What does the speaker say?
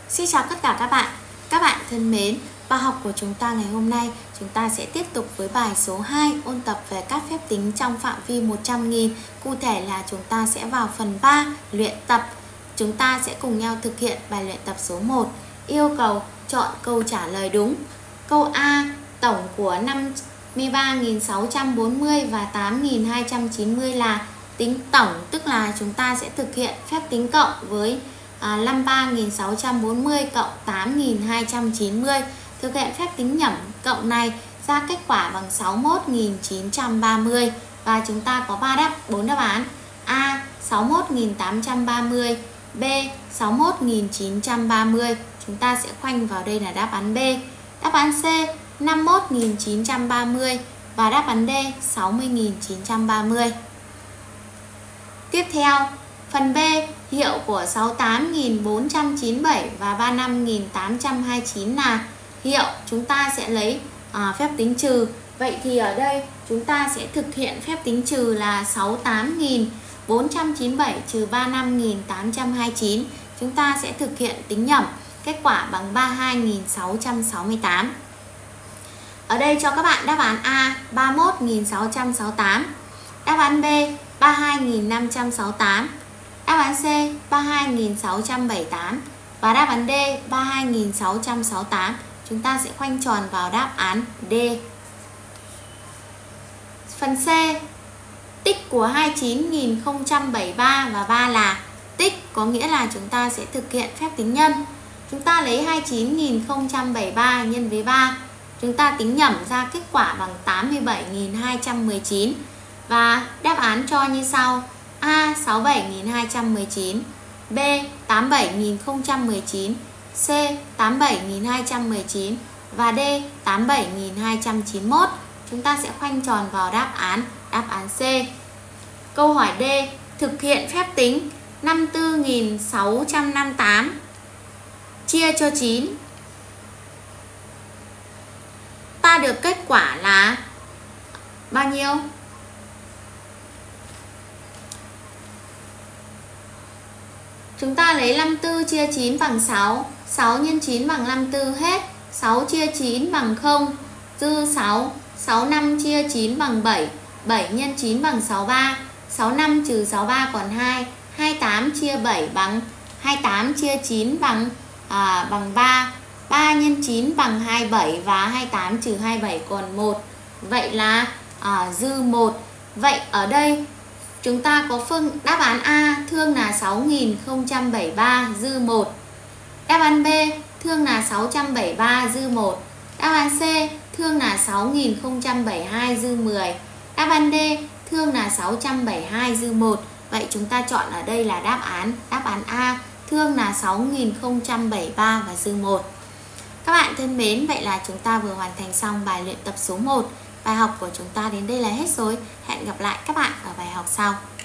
Xin chào tất cả các bạn thân mến. Bài học của chúng ta ngày hôm nay, chúng ta sẽ tiếp tục với bài số 2 ôn tập về các phép tính trong phạm vi 100.000. Cụ thể là chúng ta sẽ vào phần 3 luyện tập. Chúng ta sẽ cùng nhau thực hiện bài luyện tập số 1. Yêu cầu chọn câu trả lời đúng. Câu A, tổng của 53.640 và 8.290 là tính tổng, tức là chúng ta sẽ thực hiện phép tính cộng với 53.640 cộng 8.290. Thực hiện phép tính nhẩm cộng này ra kết quả bằng 61.930 và chúng ta có 4 đáp án. A 61.830, B 61.930. Chúng ta sẽ khoanh vào đây là đáp án B. Đáp án C 51.930 và đáp án D 60.930. Tiếp theo, phần B, hiệu của 68.497 và 35.829 là hiệu. Chúng ta sẽ lấy phép tính trừ. Vậy thì ở đây chúng ta sẽ thực hiện phép tính trừ là 68.497 trừ 35.829. Chúng ta sẽ thực hiện tính nhẩm, kết quả bằng 32.668. Ở đây cho các bạn đáp án A 31.668, đáp án B 32.568, đáp án C 32.678 và đáp án D 32.668. Chúng ta sẽ khoanh tròn vào đáp án D. Phần C, tích của 29.073 và 3 là tích, có nghĩa là chúng ta sẽ thực hiện phép tính nhân. Chúng ta lấy 29.073 nhân với 3. Chúng ta tính nhẩm ra kết quả bằng 87.219. Và đáp án cho như sau: A 67.219, B 87.019, C 87.219 và D 87.291. Chúng ta sẽ khoanh tròn vào đáp án C. Câu hỏi D, thực hiện phép tính 54.658 chia cho 9. Ta được kết quả là bao nhiêu? Chúng ta lấy 54 chia 9 bằng 6, 6 nhân 9 bằng 54 hết, 6 chia 9 bằng 0, dư 6, 65 chia 9 bằng 7, 7 nhân 9 bằng 63, 65 trừ 63 còn 2, 28 chia 7 bằng 28 chia 9 bằng 3, 3 nhân 9 bằng 27 và 28 trừ 27 còn 1. Vậy là dư 1. Vậy ở đây chúng ta có đáp án A thương là 6073 dư 1. Đáp án B thương là 673 dư 1. Đáp án C thương là 6072 dư 10. Đáp án D thương là 672 dư 1. Vậy chúng ta chọn ở đây là đáp án A thương là 6073 và dư 1. Các bạn thân mến, vậy là chúng ta vừa hoàn thành xong bài luyện tập số 1. Bài học của chúng ta đến đây là hết rồi. Hẹn gặp lại các bạn ở bài học sau.